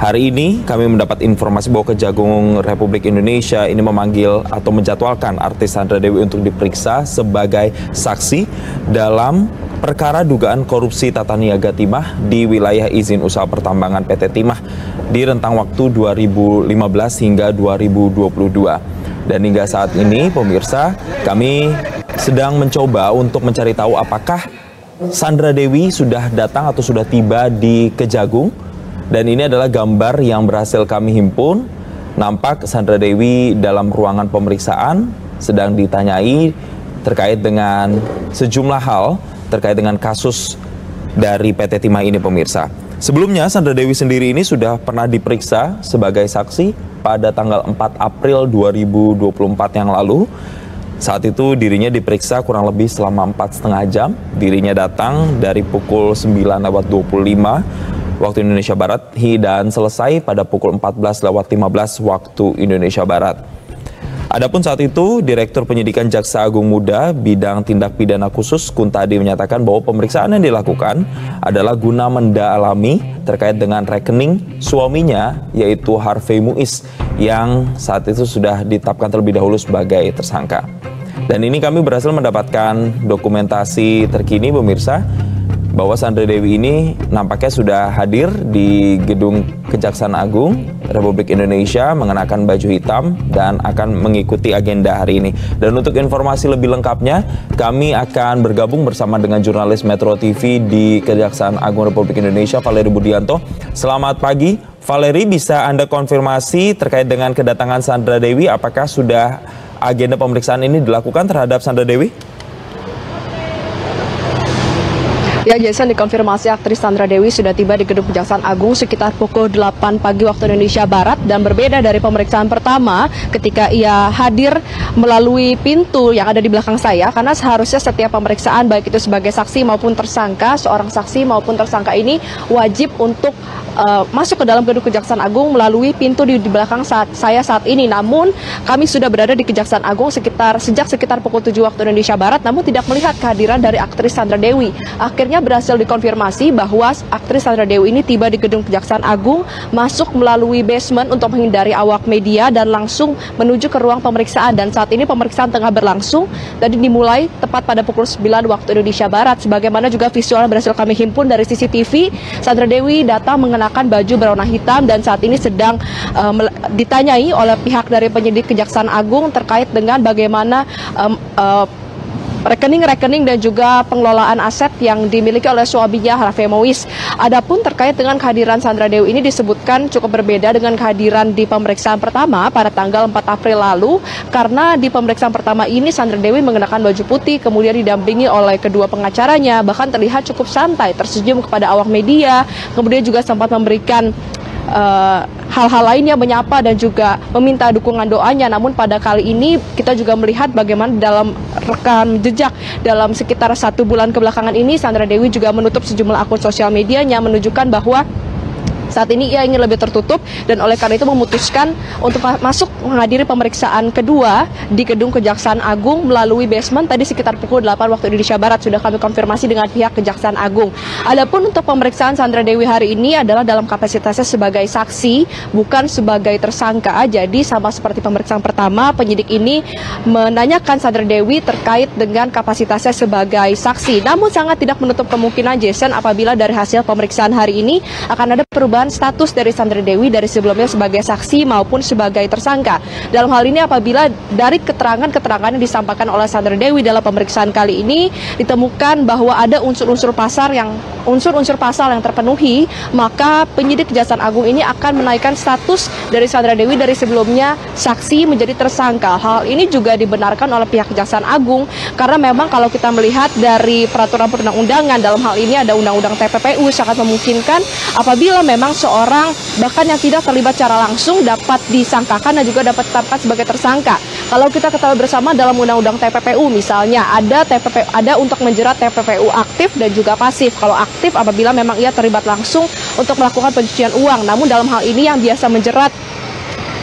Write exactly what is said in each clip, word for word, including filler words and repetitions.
Hari ini kami mendapat informasi bahwa Kejagung Republik Indonesia ini memanggil atau menjadwalkan artis Sandra Dewi untuk diperiksa sebagai saksi dalam perkara dugaan korupsi tata niaga timah di wilayah izin usaha pertambangan P T Timah di rentang waktu dua ribu lima belas hingga dua ribu dua puluh dua. Dan hingga saat ini, pemirsa, kami sedang mencoba untuk mencari tahu apakah Sandra Dewi sudah datang atau sudah tiba di Kejagung. Dan ini adalah gambar yang berhasil kami himpun. Nampak Sandra Dewi dalam ruangan pemeriksaan sedang ditanyai terkait dengan sejumlah hal terkait dengan kasus dari P T Timah ini, pemirsa. Sebelumnya, Sandra Dewi sendiri ini sudah pernah diperiksa sebagai saksi pada tanggal empat April dua ribu dua puluh empat yang lalu. Saat itu dirinya diperiksa kurang lebih selama empat setengah jam. Dirinya datang dari pukul sembilan lewat dua puluh lima waktu Indonesia Barat dan selesai pada pukul empat belas lewat lima belas waktu Indonesia Barat. Adapun saat itu, Direktur Penyidikan Jaksa Agung Muda Bidang Tindak Pidana Khusus Kuntadi menyatakan bahwa pemeriksaan yang dilakukan adalah guna mendalami terkait dengan rekening suaminya, yaitu Harvey Muiz, yang saat itu sudah ditetapkan terlebih dahulu sebagai tersangka. Dan ini kami berhasil mendapatkan dokumentasi terkini, pemirsa, bahwa Sandra Dewi ini nampaknya sudah hadir di Gedung Kejaksaan Agung Republik Indonesia mengenakan baju hitam dan akan mengikuti agenda hari ini. Dan untuk informasi lebih lengkapnya, kami akan bergabung bersama dengan jurnalis Metro T V di Kejaksaan Agung Republik Indonesia, Valeri Budianto. Selamat pagi, Valeri, bisa Anda konfirmasi terkait dengan kedatangan Sandra Dewi? Apakah sudah agenda pemeriksaan ini dilakukan terhadap Sandra Dewi? Ya, Jason, dikonfirmasi aktris Sandra Dewi sudah tiba di Gedung Kejaksaan Agung sekitar pukul delapan pagi waktu Indonesia Barat, dan berbeda dari pemeriksaan pertama ketika ia hadir melalui pintu yang ada di belakang saya, karena seharusnya setiap pemeriksaan baik itu sebagai saksi maupun tersangka, seorang saksi maupun tersangka ini wajib untuk uh, masuk ke dalam Gedung Kejaksaan Agung melalui pintu di, di belakang saat saya saat ini. Namun kami sudah berada di Kejaksaan Agung sekitar sejak sekitar pukul tujuh waktu Indonesia Barat, namun tidak melihat kehadiran dari aktris Sandra Dewi. Akhirnya berhasil dikonfirmasi bahwa aktris Sandra Dewi ini tiba di Gedung Kejaksaan Agung, masuk melalui basement untuk menghindari awak media dan langsung menuju ke ruang pemeriksaan. Dan saat ini pemeriksaan tengah berlangsung, tadi dimulai tepat pada pukul sembilan waktu Indonesia Barat. Sebagaimana juga visual berhasil kami himpun dari C C T V, Sandra Dewi datang mengenakan baju berwarna hitam dan saat ini sedang uh, ditanyai oleh pihak dari penyidik Kejaksaan Agung terkait dengan bagaimana um, uh, rekening-rekening dan juga pengelolaan aset yang dimiliki oleh suaminya Harvey Muiz. Adapun terkait dengan kehadiran Sandra Dewi ini disebutkan cukup berbeda dengan kehadiran di pemeriksaan pertama pada tanggal empat April lalu, karena di pemeriksaan pertama ini Sandra Dewi mengenakan baju putih, kemudian didampingi oleh kedua pengacaranya, bahkan terlihat cukup santai, tersenyum kepada awak media, kemudian juga sempat memberikan Uh, hal-hal lainnya, menyapa dan juga meminta dukungan doanya. Namun pada kali ini kita juga melihat bagaimana dalam rekam jejak dalam sekitar satu bulan kebelakangan ini, Sandra Dewi juga menutup sejumlah akun sosial medianya, menunjukkan bahwa saat ini ia ingin lebih tertutup dan oleh karena itu memutuskan untuk masuk menghadiri pemeriksaan kedua di Gedung Kejaksaan Agung melalui basement tadi sekitar pukul delapan waktu Indonesia Barat. Sudah kami konfirmasi dengan pihak Kejaksaan Agung. Adapun untuk pemeriksaan Sandra Dewi hari ini adalah dalam kapasitasnya sebagai saksi, bukan sebagai tersangka. Jadi sama seperti pemeriksaan pertama, penyidik ini menanyakan Sandra Dewi terkait dengan kapasitasnya sebagai saksi. Namun sangat tidak menutup kemungkinan, Jason, apabila dari hasil pemeriksaan hari ini akan ada perubahan status dari Sandra Dewi dari sebelumnya sebagai saksi maupun sebagai tersangka. Dalam hal ini apabila dari keterangan-keterangan yang disampaikan oleh Sandra Dewi dalam pemeriksaan kali ini ditemukan bahwa ada unsur-unsur pasal yang unsur-unsur pasal yang terpenuhi, maka penyidik Kejaksaan Agung ini akan menaikkan status dari Sandra Dewi dari sebelumnya saksi menjadi tersangka. Hal ini juga dibenarkan oleh pihak Kejaksaan Agung karena memang kalau kita melihat dari peraturan perundang-undangan, dalam hal ini ada Undang-Undang T P P U, sangat memungkinkan apabila memang seorang bahkan yang tidak terlibat secara langsung dapat disangkakan dan juga dapat ditetapkan sebagai tersangka. Kalau kita ketahui bersama dalam Undang-Undang T P P U misalnya ada T P P U, ada untuk menjerat T P P U aktif dan juga pasif. Kalau aktif apabila memang ia terlibat langsung untuk melakukan pencucian uang. Namun dalam hal ini yang biasa menjerat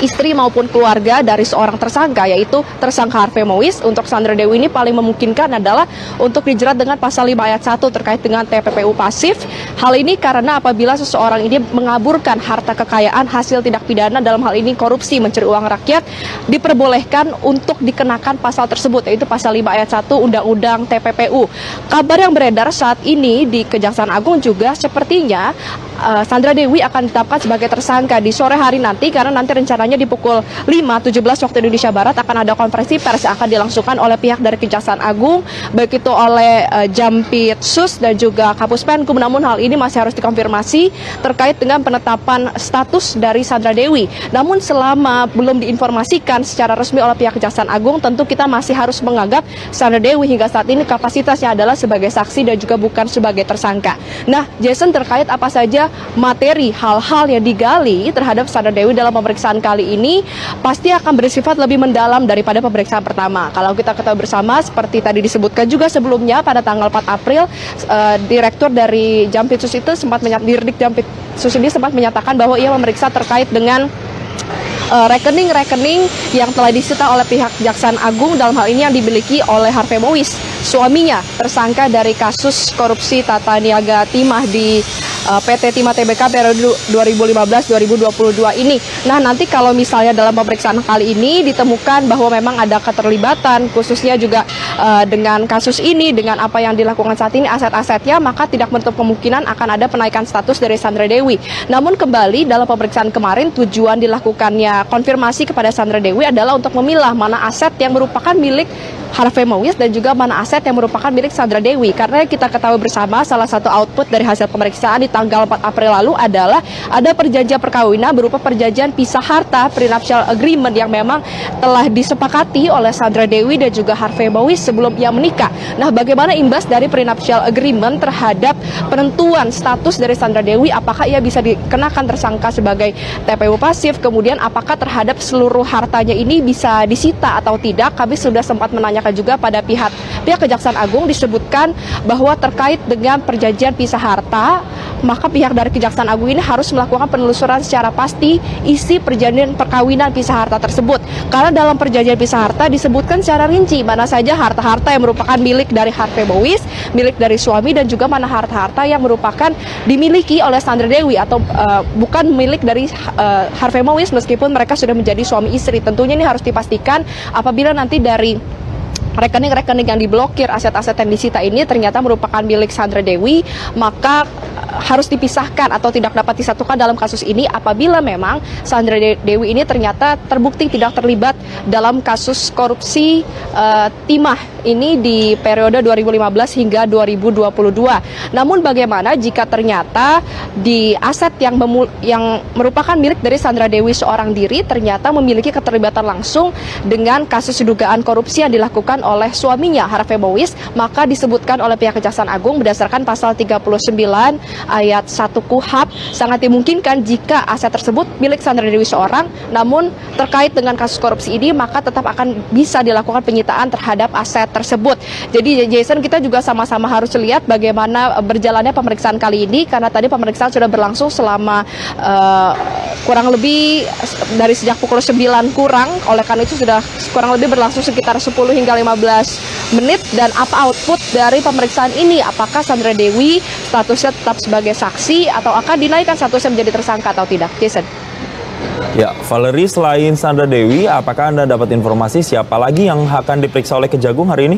istri maupun keluarga dari seorang tersangka, yaitu tersangka Harvey Mois. Untuk Sandra Dewi ini paling memungkinkan adalah untuk dijerat dengan pasal lima ayat satu terkait dengan T P P U pasif. Hal ini karena apabila seseorang ini mengaburkan harta kekayaan hasil tindak pidana, dalam hal ini korupsi mencuri uang rakyat, diperbolehkan untuk dikenakan pasal tersebut, yaitu pasal lima ayat satu Undang-Undang T P P U. Kabar yang beredar saat ini di Kejaksaan Agung juga sepertinya uh, Sandra Dewi akan ditetapkan sebagai tersangka di sore hari nanti, karena nanti rencananya di pukul lima tujuh belas waktu Indonesia Barat akan ada konferensi pers yang akan dilangsungkan oleh pihak dari Kejaksaan Agung, baik itu oleh uh, Jampitsus dan juga Kapus Penkum. Namun hal ini masih harus dikonfirmasi terkait dengan penetapan status dari Sandra Dewi. Namun selama belum diinformasikan secara resmi oleh pihak Kejaksaan Agung, tentu kita masih harus menganggap Sandra Dewi hingga saat ini kapasitasnya adalah sebagai saksi dan juga bukan sebagai tersangka. Nah, Jason, terkait apa saja materi hal-hal yang digali terhadap Sandra Dewi dalam pemeriksaan kali ini pasti akan bersifat lebih mendalam daripada pemeriksaan pertama. Kalau kita ketahui bersama, seperti tadi disebutkan juga sebelumnya pada tanggal empat April, uh, Direktur dari Jampitsus itu sempat menyatakan, Dirdik Jampitsus ini sempat menyatakan bahwa ia memeriksa terkait dengan rekening-rekening uh, yang telah disita oleh pihak Kejaksaan Agung, dalam hal ini yang dimiliki oleh Harvey Mois, suaminya, tersangka dari kasus korupsi tata niaga timah di uh, P T Timah T B K periode dua ribu lima belas dua ribu dua puluh dua ini. Nah, nanti kalau misalnya dalam pemeriksaan kali ini ditemukan bahwa memang ada keterlibatan, khususnya juga uh, dengan kasus ini, dengan apa yang dilakukan saat ini, aset-asetnya, maka tidak menutup kemungkinan akan ada penaikan status dari Sandra Dewi. Namun kembali dalam pemeriksaan kemarin, tujuan dilakukannya konfirmasi kepada Sandra Dewi adalah untuk memilah mana aset yang merupakan milik Harvey Mois dan juga mana aset yang merupakan milik Sandra Dewi. Karena kita ketahui bersama, salah satu output dari hasil pemeriksaan di tanggal empat April lalu adalah ada perjanjian perkawinan berupa perjanjian pisah harta, prenuptial agreement, yang memang telah disepakati oleh Sandra Dewi dan juga Harvey Mois sebelum ia menikah. Nah, bagaimana imbas dari prenuptial agreement terhadap penentuan status dari Sandra Dewi? Apakah ia bisa dikenakan tersangka sebagai T P U pasif? Kemudian apakah terhadap seluruh hartanya ini bisa disita atau tidak? Kami sudah sempat menanya juga pada pihak pihak Kejaksaan Agung, disebutkan bahwa terkait dengan perjanjian pisah harta, maka pihak dari Kejaksaan Agung ini harus melakukan penelusuran secara pasti isi perjanjian perkawinan pisah harta tersebut. Karena dalam perjanjian pisah harta disebutkan secara rinci mana saja harta-harta yang merupakan milik dari Harvey Mois, milik dari suami, dan juga mana harta-harta yang merupakan dimiliki oleh Sandra Dewi atau uh, bukan milik dari uh, Harvey Mois meskipun mereka sudah menjadi suami istri. Tentunya ini harus dipastikan apabila nanti dari rekening-rekening yang diblokir, aset-aset yang disita ini ternyata merupakan milik Sandra Dewi, maka harus dipisahkan atau tidak dapat disatukan dalam kasus ini apabila memang Sandra Dewi ini ternyata terbukti tidak terlibat dalam kasus korupsi uh, timah ini di periode dua ribu lima belas hingga dua ribu dua puluh dua. Namun bagaimana jika ternyata di aset yang, yang merupakan milik dari Sandra Dewi seorang diri ternyata memiliki keterlibatan langsung dengan kasus dugaan korupsi yang dilakukan oleh suaminya Harvey Mois, maka disebutkan oleh pihak Kejaksaan Agung berdasarkan pasal tiga puluh sembilan ayat satu K U H A P sangat dimungkinkan jika aset tersebut milik Sandra Dewi seorang, namun terkait dengan kasus korupsi ini maka tetap akan bisa dilakukan penyitaan terhadap aset tersebut. Jadi Jason, kita juga sama-sama harus lihat bagaimana berjalannya pemeriksaan kali ini, karena tadi pemeriksaan sudah berlangsung selama uh, kurang lebih dari sejak pukul sembilan kurang, oleh karena itu sudah kurang lebih berlangsung sekitar sepuluh hingga lima belas menit. Dan apa output dari pemeriksaan ini? Apakah Sandra Dewi statusnya tetap sebagai saksi atau akan dinaikkan statusnya menjadi tersangka atau tidak? Jason. Ya, Valerie, selain Sandra Dewi, apakah Anda dapat informasi siapa lagi yang akan diperiksa oleh Kejagung hari ini?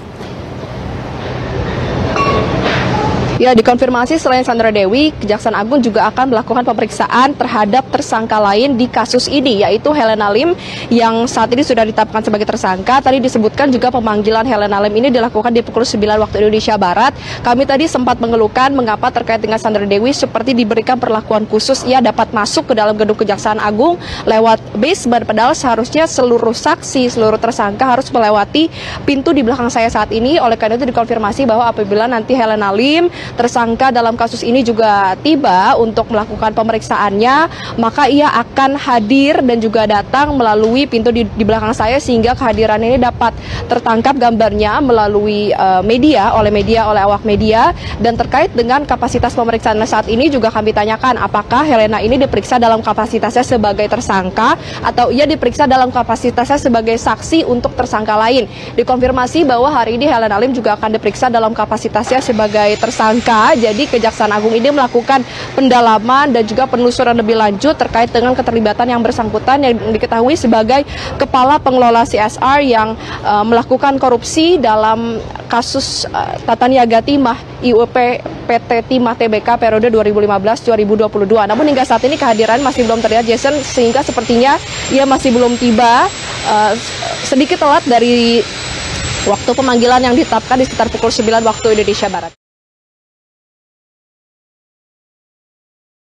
Ya, dikonfirmasi selain Sandra Dewi, Kejaksaan Agung juga akan melakukan pemeriksaan terhadap tersangka lain di kasus ini, yaitu Helena Lim yang saat ini sudah ditetapkan sebagai tersangka. Tadi disebutkan juga pemanggilan Helena Lim ini dilakukan di pukul sembilan waktu Indonesia Barat. Kami tadi sempat mengeluhkan mengapa terkait dengan Sandra Dewi seperti diberikan perlakuan khusus, ia dapat masuk ke dalam gedung Kejaksaan Agung lewat basement, padahal seharusnya seluruh saksi, seluruh tersangka harus melewati pintu di belakang saya saat ini. Oleh karena itu dikonfirmasi bahwa apabila nanti Helena Lim, tersangka dalam kasus ini juga tiba untuk melakukan pemeriksaannya, maka ia akan hadir dan juga datang melalui pintu di, di belakang saya, sehingga kehadiran ini dapat tertangkap gambarnya melalui uh, media, oleh media, oleh awak media. Dan terkait dengan kapasitas pemeriksaan saat ini juga kami tanyakan, apakah Helena ini diperiksa dalam kapasitasnya sebagai tersangka atau ia diperiksa dalam kapasitasnya sebagai saksi untuk tersangka lain. Dikonfirmasi bahwa hari ini Helena Lim juga akan diperiksa dalam kapasitasnya sebagai tersangka. Jadi Kejaksaan Agung ini melakukan pendalaman dan juga penelusuran lebih lanjut terkait dengan keterlibatan yang bersangkutan yang diketahui sebagai kepala pengelola C S R yang uh, melakukan korupsi dalam kasus uh, tata niaga timah I U P P T Timah T B K periode dua ribu lima belas sampai dua ribu dua puluh dua. Namun hingga saat ini kehadiran masih belum terlihat, Jason, sehingga sepertinya ia masih belum tiba, uh, sedikit telat dari waktu pemanggilan yang ditetapkan di sekitar pukul sembilan waktu Indonesia Barat.